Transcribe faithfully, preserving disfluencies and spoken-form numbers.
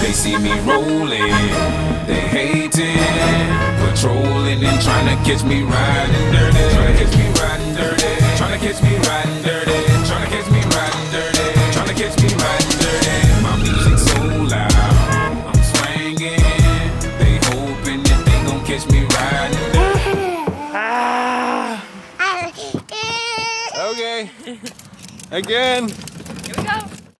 they see me rolling, they hating, patrolling and trying to catch me riding dirty, trying to catch me riding dirty, trying to catch me riding dirty, trying to catch me riding dirty, trying to catch me riding dirty. My music's so loud, I'm swinging, they hoping that they gon' catch me riding dirty. Ah. Okay, again.